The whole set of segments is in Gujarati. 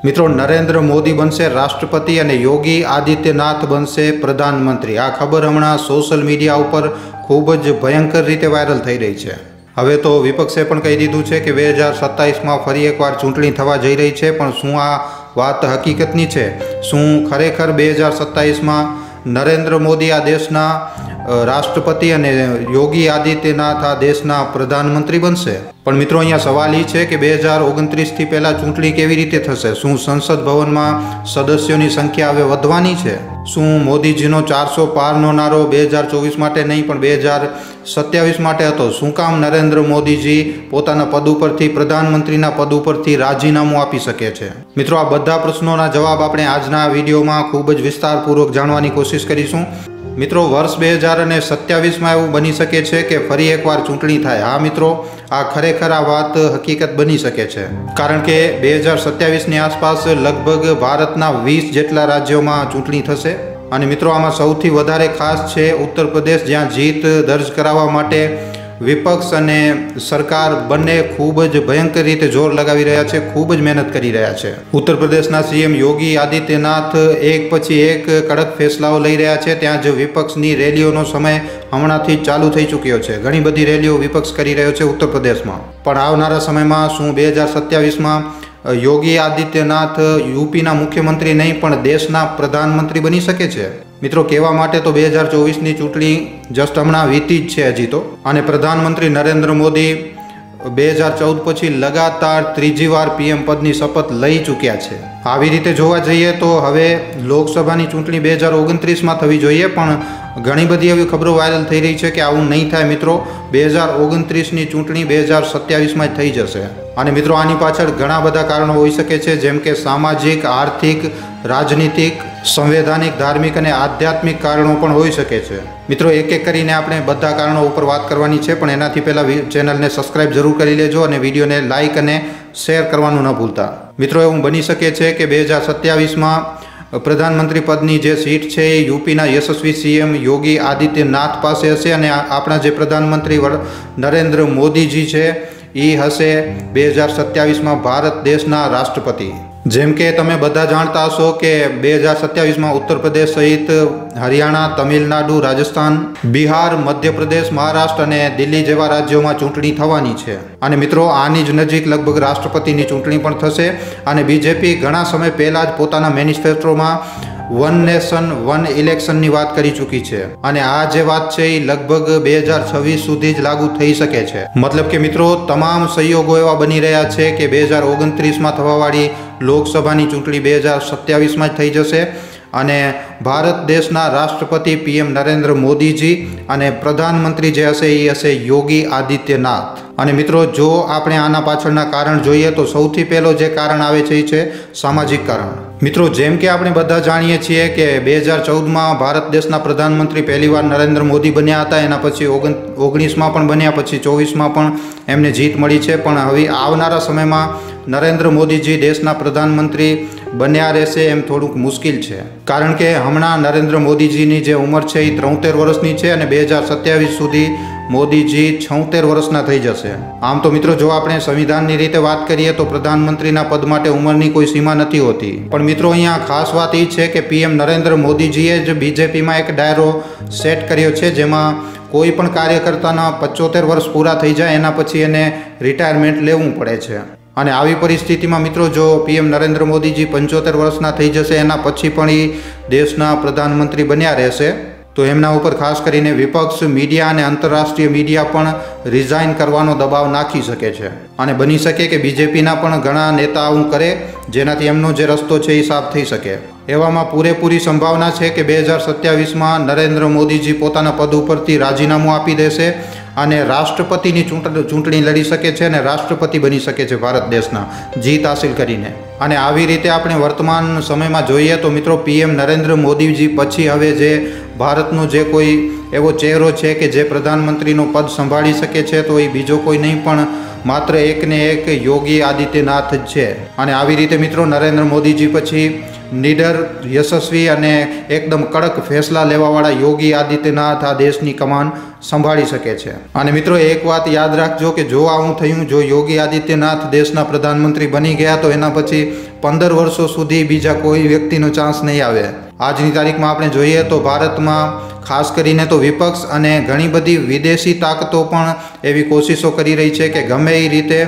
મિત્રો, નરેન્દ્ર મોદી બનશે રાષ્ટ્રપતિ અને યોગી આદિત્યનાથ બનશે પ્રધાનમંત્રી. આ ખબર હમણાં સોશિયલ મીડિયા ઉપર ખૂબ જ ભયંકર રીતે વાયરલ થઈ રહી છે. હવે તો વિપક્ષે પણ કહી દીધું છે કે 2027માં ફરી એકવાર ચૂંટણી થવા જઈ રહી છે. પણ શું આ વાત હકીકતની છે? શું ખરેખર 2027માં નરેન્દ્ર મોદી આ દેશના રાષ્ટ્રપતિ અને યોગી આદિત્યનાથ આ દેશના પ્રધાનમંત્રી બનશે? પણ મિત્રો, અહીંયા સવાલ એ છે કે 2029થી પહેલાં ચૂંટણી કેવી રીતે થશે? શું સંસદ ભવનમાં સદસ્યોની સંખ્યા હવે વધવાની છે? શું મોદીજીનો 400 પારનો નારો 2024 માટે નહીં પણ 2027 માટે હતો? શું કામ નરેન્દ્ર મોદીજી પોતાના પદ ઉપરથી, પ્રધાનમંત્રીના પદ ઉપરથી રાજીનામું આપી શકે છે? મિત્રો, આ બધા પ્રશ્નોના જવાબ આપણે આજના વિડીયોમાં ખૂબ જ વિસ્તારપૂર્વક જાણવાની કોશિશ કરીશું. મિત્રો, વર્ષ 2027માં એવું બની શકે છે કે ફરી એકવાર ચૂંટણી થાય. હા મિત્રો, આ ખરેખર આ વાત હકીકત બની શકે છે. કારણ કે 2027ની આસપાસ લગભગ ભારતના 20 જેટલા રાજ્યોમાં ચૂંટણી થશે. અને મિત્રો, આમાં સૌથી વધારે ખાસ છે ઉત્તર પ્રદેશ, જ્યાં જીત દર્જ કરાવવા માટે વિપક્ષ અને સરકાર બંને ખૂબ જ ભયંકર રીતે જોર લગાવી રહ્યા છે, ખૂબ જ મહેનત કરી રહ્યા છે. ઉત્તર પ્રદેશના સીએમ યોગી આદિત્યનાથ એક પછી એક કડક ફેસલાઓ લઈ રહ્યા છે. ત્યાં જ વિપક્ષની રેલીઓનો સમય હમણાંથી ચાલુ થઈ ચૂક્યો છે. ઘણી બધી રેલીઓ વિપક્ષ કરી રહ્યો છે ઉત્તર પ્રદેશમાં. પણ આવનારા સમયમાં શું 2027માં યોગી આદિત્યનાથ યુપીના મુખ્યમંત્રી નહીં પણ દેશના પ્રધાનમંત્રી બની શકે છે? મિત્રો, કહેવા માટે તો 2024ની ચૂંટણી જસ્ટ હમણાં વીતી જ છે હજી તો. અને પ્રધાનમંત્રી નરેન્દ્ર મોદી 2014 પછી લગાતાર ત્રીજી વાર પીએમ પદની શપથ લઈ ચૂક્યા છે. આવી રીતે જોવા જઈએ તો હવે લોકસભાની ચૂંટણી 2029માં થવી જોઈએ. પણ ઘણી બધી એવી ખબરો વાયરલ થઈ રહી છે કે આવું નહીં થાય. મિત્રો, 2029ની ચૂંટણી 2027માં જ થઈ જશે. અને મિત્રો, આની પાછળ ઘણા બધા કારણો હોઈ શકે છે, જેમ કે સામાજિક, આર્થિક, રાજનીતિક, સંવૈધાનિક, ધાર્મિક અને આધ્યાત્મિક કારણો પણ હોઈ શકે છે. મિત્રો, એક એક કરીને આપણે બધા કારણો ઉપર વાત કરવાની છે. પણ એનાથી પહેલાં ચેનલને સબસ્ક્રાઇબ જરૂર કરી લેજો અને વિડીયોને લાઇક અને શેર કરવાનું ન ભૂલતા. મિત્રો, એવું બની શકે છે કે 2027માં પ્રધાનમંત્રી પદની જે સીટ છે એ યુપીના યશસ્વી સીએમ યોગી આદિત્યનાથ પાસે હશે અને આપણા જે પ્રધાનમંત્રી નરેન્દ્ર મોદીજી છે એ હશે 2027માં ભારત દેશના રાષ્ટ્રપતિ. જેમ કે તમે બધા જાણતા હશો કે 2027માં ઉત્તર પ્રદેશ સહિત હરિયાણા, તમિલનાડુ, રાજસ્થાન, બિહાર, મધ્યપ્રદેશ, મહારાષ્ટ્ર અને દિલ્હી જેવા રાજ્યોમાં ચૂંટણી થવાની છે. અને મિત્રો, આની જ નજીક લગભગ રાષ્ટ્રપતિની ચૂંટણી પણ થશે. અને બીજેપી ઘણા સમય પહેલાં જ પોતાના મેનિફેસ્ટોમાં વન નેશન વન ઇલેક્શનની વાત કરી ચૂકી છે. અને આ જે વાત છે એ લગભગ 2026 સુધી જ લાગુ થઈ શકે છે. મતલબ કે મિત્રો, તમામ સંયોગો એવા બની રહ્યા છે કે 2029માં થવાવાળી લોકસભાની ચૂંટણી 2027માં જ થઈ જશે. અને ભારત દેશના રાષ્ટ્રપતિ પીએમ નરેન્દ્ર મોદીજી અને પ્રધાનમંત્રી જે હશે એ હશે યોગી આદિત્યનાથ. અને મિત્રો, જો આપણે આના પાછળના કારણ જોઈએ તો સૌથી પહેલો જે કારણ આવે છે એ છે સામાજિક કારણ. મિત્રો, જેમ કે આપણે બધા જાણીએ છીએ કે 2014માં ભારત દેશના પ્રધાનમંત્રી પહેલીવાર નરેન્દ્ર મોદી બન્યા હતા. એના પછી 19માં પણ બન્યા, પછી 24માં પણ એમને જીત મળી છે. પણ હવે આવનારા સમયમાં નરેન્દ્ર મોદીજી દેશના પ્રધાનમંત્રી બન્યા રહેશે એમ થોડુંક મુશ્કેલ છે. કારણ કે હમણાં નરેન્દ્ર મોદીજીની જે ઉંમર છે એ 73 વર્ષની છે અને 2027 સુધી મોદીજી 76 વર્ષના થઈ જશે. આમ તો મિત્રો, જો આપણે સંવિધાનની રીતે વાત કરીએ તો પ્રધાનમંત્રીના પદ માટે ઉંમરની કોઈ સીમા નથી હોતી. પણ મિત્રો, અહીંયા ખાસ વાત એ છે કે પીએમ નરેન્દ્ર મોદીજીએ જ બીજેપીમાં એક દાયરો સેટ કર્યો છે, જેમાં કોઈ પણ કાર્યકર્તાના 75 વર્ષ પૂરા થઈ જાય એના પછી એને રિટાયરમેન્ટ લેવું પડે છે. અને આવી પરિસ્થિતિમાં મિત્રો, જો પીએમ નરેન્દ્ર મોદીજી 75 વર્ષના થઈ જશે એના પછી પણ એ દેશના પ્રધાનમંત્રી બન્યા રહેશે, તો એમના ઉપર ખાસ કરીને વિપક્ષ, મીડિયા અને આંતરરાષ્ટ્રીય મીડિયા પણ રિઝાઇન કરવાનો દબાવ નાખી શકે છે. અને બની શકે કે બીજેપીના પણ ઘણા નેતા આવું કરે, જેનાથી એમનો જે રસ્તો છે એ સાફ થઈ શકે. એવામાં પૂરેપૂરી સંભાવના છે કે 2027માં નરેન્દ્ર મોદીજી પોતાના પદ ઉપરથી રાજીનામું આપી દેશે અને રાષ્ટ્રપતિની ચૂંટણી લડી શકે છે અને રાષ્ટ્રપતિ બની શકે છે ભારત દેશના, જીત હાસિલ કરીને. અને આવી રીતે આપણે વર્તમાન સમયમાં જોઈએ તો મિત્રો, પીએમ નરેન્દ્ર મોદીજી પછી હવે જે ભારતનો જે કોઈ એવો ચહેરો છે કે જે પ્રધાનમંત્રીનું પદ સંભાળી શકે છે તો એ બીજો કોઈ નહીં પણ માત્ર એકને એક યોગી આદિત્યનાથ જ છે. અને આવી રીતે મિત્રો, નરેન્દ્ર મોદીજી પછી નીડર, યશસ્વી અને એકદમ કડક ફેસલા લેવાવાળા યોગી આદિત્યનાથ આ દેશની કમાન સંભાળી શકે છે. અને મિત્રો એક વાત યાદ રાખજો કે જો આવું થયું, જો યોગી આદિત્યનાથ દેશના પ્રધાનમંત્રી બની ગયા તો એના પછી 15 વર્ષો સુધી બીજા કોઈ વ્યક્તિનો ચાન્સ નહીં આવે. આજની તારીખમાં આપણે જોઈએ તો ભારતમાં ખાસ કરીને તો વિપક્ષ અને ઘણી બધી વિદેશી તાકાતો પણ એવી કોશિશો કરી રહી છે કે ગમે એ રીતે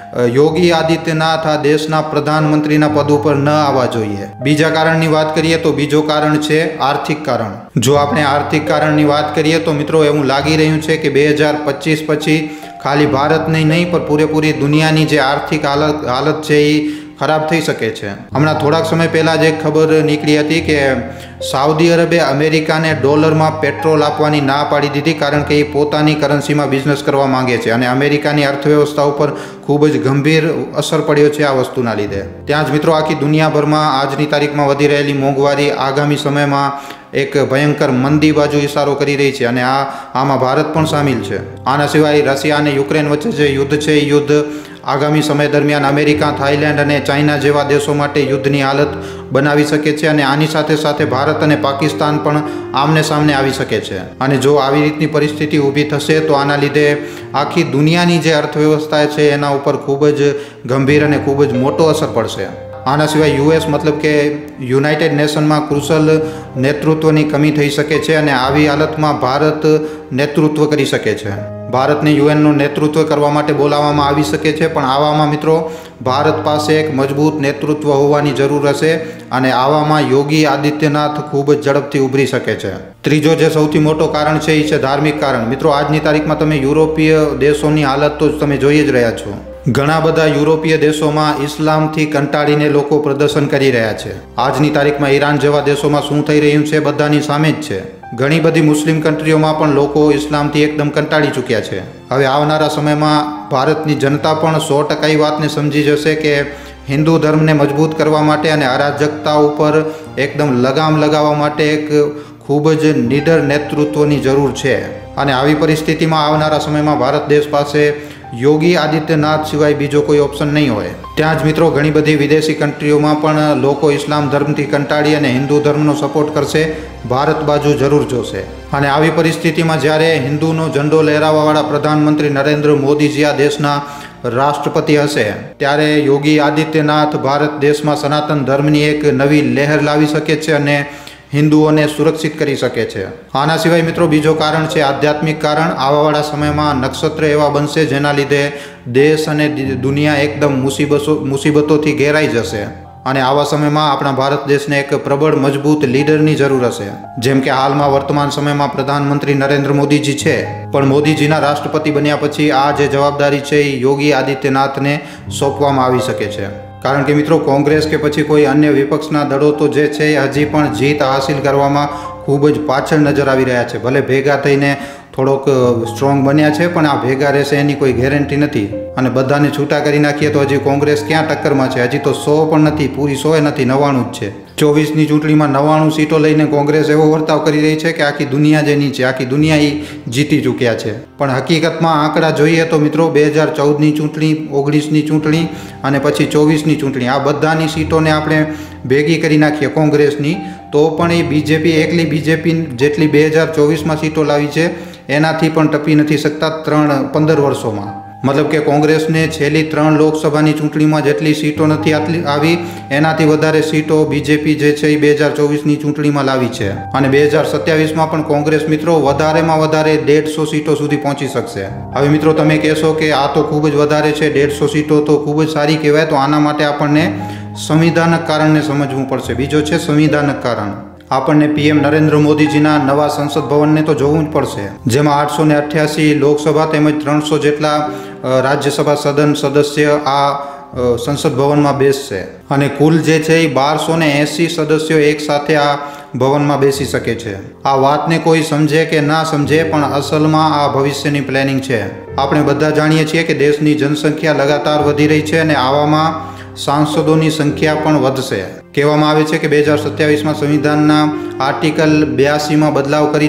યોગી આદિત્યનાથ આ દેશના પ્રધાનમંત્રીના પદ ઉપર ન આવવા જોઈએ. બીજા કારણની વાત કરીએ તો બીજો કારણ છે આર્થિક કારણ. જો આપણે આર્થિક કારણની વાત કરીએ તો મિત્રો એવું લાગી રહ્યું છે કે 2025 પછી ખાલી ભારતની નહીં પણ પૂરેપૂરી દુનિયાની જે આર્થિક હાલત છે એ ખરાબ થઈ શકે છે. હમણાં થોડાક સમય પહેલાં જ એક ખબર નીકળી હતી કે સાઉદી અરબે અમેરિકાને ડોલરમાં પેટ્રોલ આપવાની ના પાડી દીધી કારણ કે એ પોતાની કરન્સીમાં બિઝનેસ કરવા માંગે છે અને અમેરિકાની અર્થવ્યવસ્થા ઉપર ખૂબ જ ગંભીર અસર પડ્યો છે આ વસ્તુના લીધે. ત્યાં જ મિત્રો આખી દુનિયાભરમાં આજની તારીખમાં વધી રહેલી મોંઘવારી આગામી સમયમાં એક ભયંકર મંદી બાજુ ઇશારો કરી રહી છે અને આમાં ભારત પણ સામેલ છે. આના સિવાય રશિયા અને યુક્રેન વચ્ચે જે યુદ્ધ છે એ યુદ્ધ આગામી સમય દરમિયાન અમેરિકા, થાઇલેન્ડ અને ચાઇના જેવા દેશો માટે યુદ્ધની હાલત બનાવી શકે છે અને આની સાથે સાથે ભારત અને પાકિસ્તાન પણ આમને સામને આવી શકે છે. અને જો આવી રીતની પરિસ્થિતિ ઊભી થશે તો આના લીધે આખી દુનિયાની જે અર્થવ્યવસ્થા છે એના ઉપર ખૂબ જ ગંભીર અને ખૂબ જ મોટો અસર પડશે. આના સિવાય યુએસ મતલબ કે યુનાઇટેડ નેશનમાં કુશળ નેતૃત્વની કમી થઈ શકે છે અને આવી હાલતમાં ભારત નેતૃત્વ કરી શકે છે. ભારતને યુએનનું નેતૃત્વ કરવા માટે બોલાવવામાં આવી શકે છે, પણ આવામાં મિત્રો ભારત પાસે એક મજબૂત નેતૃત્વ હોવાની જરૂર હશે અને આવામાં યોગી આદિત્યનાથ ખૂબ જ ઝડપથી ઉભરી શકે છે. ત્રીજો જે સૌથી મોટો કારણ છે એ છે ધાર્મિક કારણ. મિત્રો આજની તારીખમાં તમે યુરોપીય દેશોની હાલત તો તમે જોઈ જ રહ્યા છો. ઘણા બધા યુરોપીય દેશોમાં ઇસ્લામથી કંટાળીને લોકો પ્રદર્શન કરી રહ્યા છે. આજની તારીખમાં ઈરાન જેવા દેશોમાં શું થઈ રહ્યું છે બધાની સામે જ છે. ઘણી બધી મુસ્લિમ કન્ટ્રીઓમાં પણ લોકો ઇસ્લામથી એકદમ કંટાળી ચૂક્યા છે. હવે આવનારા સમયમાં ભારતની જનતા પણ 100% એ વાતને સમજી જશે કે હિન્દુ ધર્મને મજબૂત કરવા માટે અને અરાજકતા ઉપર એકદમ લગામ લગાવવા માટે એક ખૂબ જ નીડર નેતૃત્વની જરૂર છે. અને આવી પરિસ્થિતિમાં આવનારા સમયમાં ભારત દેશ પાસે યોગી આદિત્યનાથ સિવાય બીજો કોઈ ઓપ્શન નહીં હોય. ત્યાં જ મિત્રો ઘણી બધી વિદેશી કન્ટ્રીઓમાં પણ લોકો ઇસ્લામ ધર્મથી કંટાળી અને હિન્દુ ધર્મનો સપોર્ટ કરશે, ભારત બાજુ જરૂર જોશે. અને આવી પરિસ્થિતિમાં જ્યારે હિન્દુનો ઝંડો લહેરાવવાવાળા પ્રધાનમંત્રી નરેન્દ્ર મોદીજી આ દેશના રાષ્ટ્રપતિ હશે ત્યારે યોગી આદિત્યનાથ ભારત દેશમાં સનાતન ધર્મની એક નવી લહેર લાવી શકે છે અને હિન્દુઓને સુરક્ષિત કરી શકે છે. આના સિવાય મિત્રો બીજો કારણ છે આધ્યાત્મિક કારણ. આવાવાળા સમયમાં નક્ષત્ર એવા બનશે જેના લીધે દેશ અને દુનિયા એકદમ મુસીબતોથી ઘેરાઈ જશે અને આવા સમયમાં આપણા ભારત દેશને એક પ્રબળ મજબૂત લીડરની જરૂર હશે. જેમ કે હાલમાં વર્તમાન સમયમાં પ્રધાનમંત્રી નરેન્દ્ર મોદીજી છે, પણ મોદીજીના રાષ્ટ્રપતિ બન્યા પછી આ જે જવાબદારી છે એ યોગી આદિત્યનાથને સોંપવામાં આવી શકે છે. કારણ કે મિત્રો કોંગ્રેસ કે પછી કોઈ અન્ય વિપક્ષના દળો તો જે છે એ હજી પણ જીત હાસિલ કરવામાં ખૂબ જ પાછળ નજર આવી રહ્યા છે. ભલે ભેગા થઈને થોડોક સ્ટ્રોંગ બન્યા છે, પણ આ ભેગા રહેશે એની કોઈ ગેરંટી નથી. અને બધાને છૂટા કરી નાખીએ તો હજી કોંગ્રેસ ક્યાં ટક્કરમાં છે? હજી તો 100 પણ નથી, પૂરી 100 નથી, 99 જ છે. 24ની ચૂંટણીમાં 99 સીટો લઈને કોંગ્રેસ એવો વર્તાવ કરી રહી છે કે આખી દુનિયા જે નીચે, આખી દુનિયા એ જીતી ચૂક્યા છે. પણ હકીકતમાં આંકડા જોઈએ તો મિત્રો 2014ની ચૂંટણી, 19ની ચૂંટણી અને પછી 24ની ચૂંટણી, આ બધાની સીટોને આપણે ભેગી કરી નાખીએ કોંગ્રેસની તો પણ એ બીજેપી એકલી બીજેપી જેટલી 2024માં સીટો લાવી છે એનાથી પણ ટપી નથી શકતા 15 વર્ષોમાં. મતલબ કે કોંગ્રેસને છેલ્લી 3 લોકસભાની ચૂંટણીમાં જેટલી સીટો નથી આવી એનાથી વધારે સીટો બીજેપી જે છે એ 2024ની ચૂંટણીમાં લાવી છે. અને 2027માં પણ કોંગ્રેસ મિત્રો વધારેમાં વધારે 150 સીટો સુધી પહોંચી શકશે. હવે મિત્રો તમે કહેશો કે આ તો ખૂબ જ વધારે છે, 150 સીટો તો ખૂબ જ સારી કહેવાય. તો આના માટે આપણને સંવિધાનક કારણને સમજવું પડશે. બીજો છે સંવિધાનક કારણ. આપણને પીએમ નરેન્દ્ર મોદીજીના નવા સંસદ ભવનને તો જોવું જ પડશે, જેમાં 888 લોકસભા તેમજ 300 જેટલા રાજ્યસભા સદન સદસ્ય આ સંસદ ભવનમાં બેસશે અને કુલ જે છે એ 1280 સદસ્યો એક સાથે આ ભવનમાં બેસી શકે છે. આ વાતને કોઈ સમજે કે ના સમજે, પણ અસલમાં આ ભવિષ્યની પ્લાનિંગ છે. આપણે બધા જાણીએ છીએ કે દેશની જનસંખ્યા લગાતાર વધી રહી છે અને આવામાં સાંસદોની સંખ્યા પણ વધશે. કહેવામાં આવે છે કે 2027માં સંવિધાનના આર્ટિકલ 82માં બદલાવ કરીને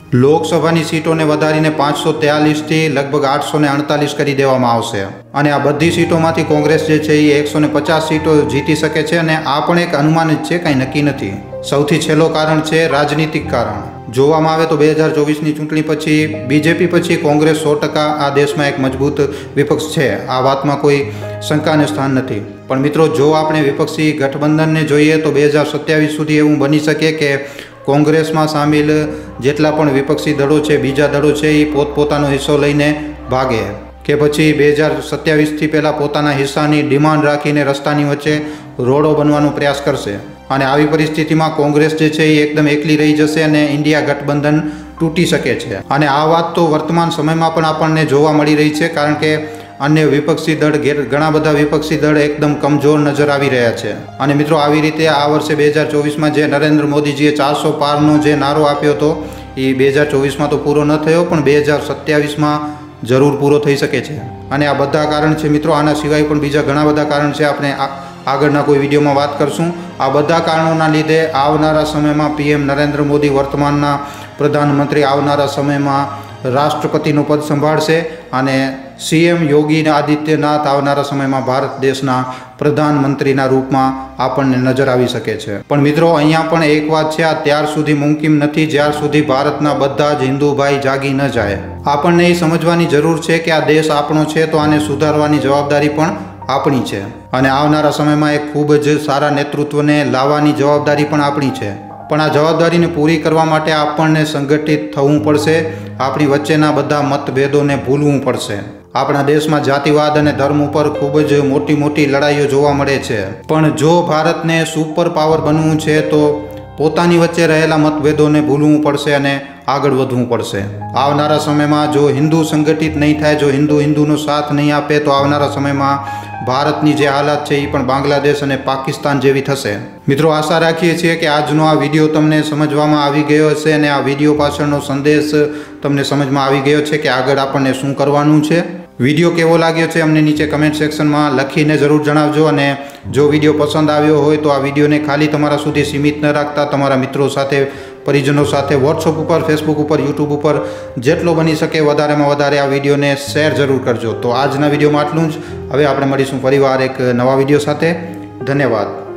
લોકસભાની સીટોને વધારીને 543થી લગભગ 848 કરી દેવામાં આવશે અને આ બધી સીટોમાંથી કોંગ્રેસ જે છે એ 150 સીટો જીતી શકે છે અને આ પણ એક અનુમાન જ છે, કાંઈ નક્કી નથી. સૌથી છેલ્લો કારણ છે રાજનીતિક કારણ. જોવામાં આવે તો 2024ની ચૂંટણી પછી બીજેપી પછી કોંગ્રેસ 100% આ દેશમાં એક મજબૂત વિપક્ષ છે. આ વાતમાં કોઈ શંકાને સ્થાન નથી. પણ મિત્રો, જો આપણે વિપક્ષી ગઠબંધનને જોઈએ તો 2027 સુધી એવું બની શકે કે કોંગ્રેસમાં સામેલ જેટલા પણ વિપક્ષી દળો છે, બીજા દળો છે, એ પોતપોતાનો હિસ્સો લઈને ભાગે કે પછી 2027થી પહેલાં પોતાના હિસ્સાની ડિમાન્ડ રાખીને રસ્તાની વચ્ચે રોડો બનવાનો પ્રયાસ કરશે. અને આવી પરિસ્થિતિમાં કોંગ્રેસ જે છે એ એકદમ એકલી રહી જશે અને ઇન્ડિયા ગઠબંધન તૂટી શકે છે. અને આ વાત તો વર્તમાન સમયમાં પણ આપણને જોવા મળી રહી છે, કારણ કે અન્ય વિપક્ષી દળ ઘણા બધા વિપક્ષી દળ એકદમ કમજોર નજર આવી રહ્યા છે. અને મિત્રો, આવી રીતે આ વર્ષે 2024માં જે નરેન્દ્ર મોદીજીએ 400 પારનો જે નારો આપ્યો હતો એ 2024માં તો પૂરો ન થયો, પણ 2027માં જરૂર પૂરો થઈ શકે છે. અને આ બધા કારણ છે મિત્રો. આના સિવાય પણ બીજા ઘણા બધા કારણ છે, આપણે આગળના કોઈ વિડીયોમાં વાત કરશું. આ બધા કારણોના લીધે આવનારા સમયમાં પીએમ નરેન્દ્ર મોદી વર્તમાનના પ્રધાનમંત્રી આવનારા સમયમાં રાષ્ટ્રપતિનું પદ સંભાળશે અને સીએમ યોગી આદિત્યનાથ આવનારા સમયમાં ભારત દેશના પ્રધાનમંત્રીના રૂપમાં આપણને નજર આવી શકે છે. પણ મિત્રો, અહીંયા પણ એક વાત છે, આ ત્યાર સુધી મુમકિન નથી જ્યાર સુધી ભારતના બધા જ હિન્દુ ભાઈ જાગી ન જાય. આપણને એ સમજવાની જરૂર છે કે આ દેશ આપણો છે, તો આને સુધારવાની જવાબદારી પણ આપણી છે અને આવનારા સમયમાં એક ખૂબ જ સારા નેતૃત્વને લાવવાની જવાબદારી પણ આપણી છે. પણ આ જવાબદારીને પૂરી કરવા માટે આપણને સંગઠિત થવું પડશે. આપણી વચ્ચેના બધા મતભેદોને ભૂલવું પડશે. આપણા દેશમાં જાતિવાદ અને ધર્મ ઉપર ખૂબ જ મોટી લડાઈઓ જોવા મળે છે. પણ જો ભારતને સુપર પાવર બનવું છે તો પોતાની વચ્ચે રહેલા મતભેદોને ભૂલવું પડશે અને આગળ વધવું પડશે. આવનારા સમયમાં જો હિન્દુ સંગઠિત નહીં થાય, જો હિન્દુનો સાથ નહીં આપે, તો આવનારા સમયમાં ભારતની જે હાલત છે એ પણ બાંગ્લાદેશ અને પાકિસ્તાન જેવી થશે. મિત્રો, આશા રાખીએ છીએ કે આજનો આ વિડીયો તમને સમજવામાં આવી ગયો હશે અને આ વિડીયો પાછળનો સંદેશ તમને સમજમાં આવી ગયો છે કે આગળ આપણને શું કરવાનું છે. વિડીયો કેવો લાગ્યો છે અમને નીચે કમેન્ટ સેક્શનમાં લખીને જરૂર જણાવજો. અને જો વિડીયો પસંદ આવ્યો હોય તો આ વિડીયોને ખાલી તમારા સુધી સીમિત ન રાખતા તમારા મિત્રો સાથે, પરિજનો સાથે વોટ્સઅપ ઉપર, ફેસબુક ઉપર, યુટ્યુબ ઉપર જેટલો બની શકે વધારેમાં વધારે આ વિડીયોને શેર જરૂર કરજો. તો આજના વિડીયોમાં આટલું જ. હવે આપણે મળીશું ફરીવાર એક નવા વિડીયો સાથે. ધન્યવાદ.